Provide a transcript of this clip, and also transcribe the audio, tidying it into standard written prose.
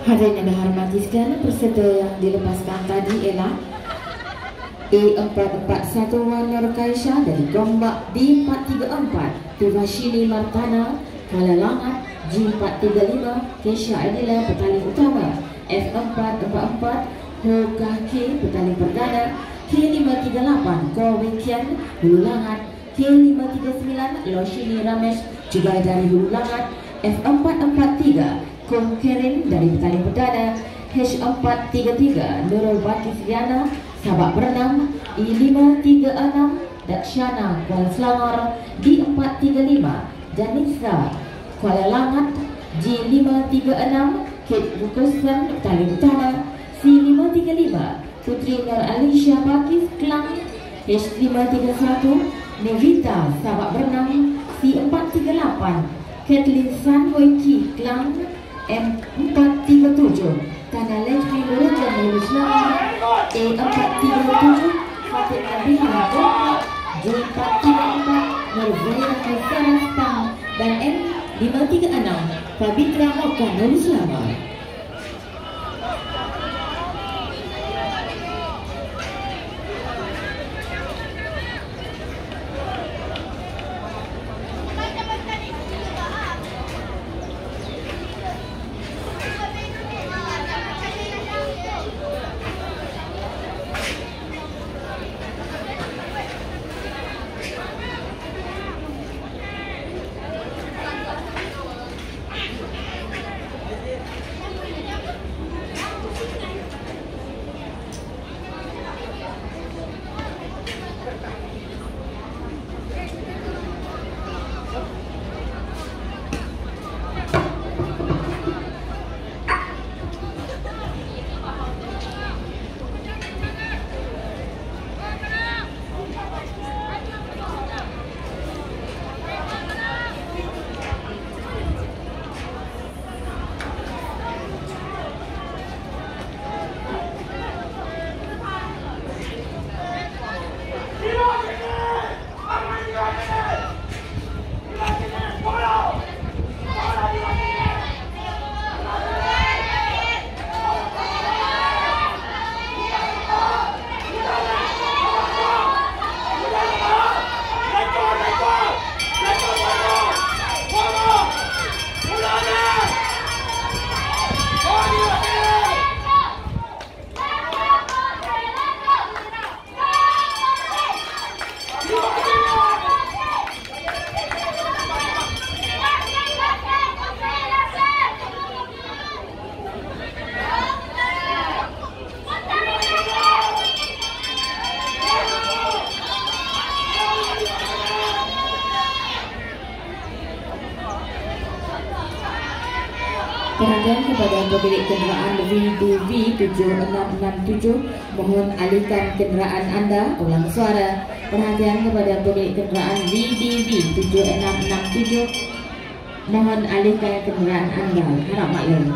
Hadirin yang dihormati sekalian, peserta yang dilepaskan tadi ialah A441 Nur Kaisha dari Gombak, D434 Tuvashini Martana Kuala Langat, G435 Kesha Adila Petaling Utama, F444 Ho Kaki Petaling Perdana, K538 Ko Wikian Hulu Langat, K539 Loshini Ramesh juga dari Hulu Langat, F443 Kong Kerin dari Petaling Perdana, H433 Nurul Baki Siliana Sabak Berenang, I536 Dakshana Kuala Selangor, D435 Janisa Kuala Langat, G536 Kate Rukusan Petaling Utama, C535 Putri Nur Alisha Pakis Kelang, H531 Nevita Sabak Berenang, C438 Kathleen San Wiki Kelang, M437 Tanah Lejmi Nurjan Nurul Selangor, A437 Fatih Nabiha Gombak, J434 Nurzaira Kaisara Stang, dan M536 Pabitra Moka Nurul Selangor. Perhatian kepada pemilik kenderaan VDV 7667, mohon alihkan kenderaan anda. Ulang suara. Perhatian kepada pemilik kenderaan VDV 7667, mohon alihkan kenderaan anda. Harap maklum.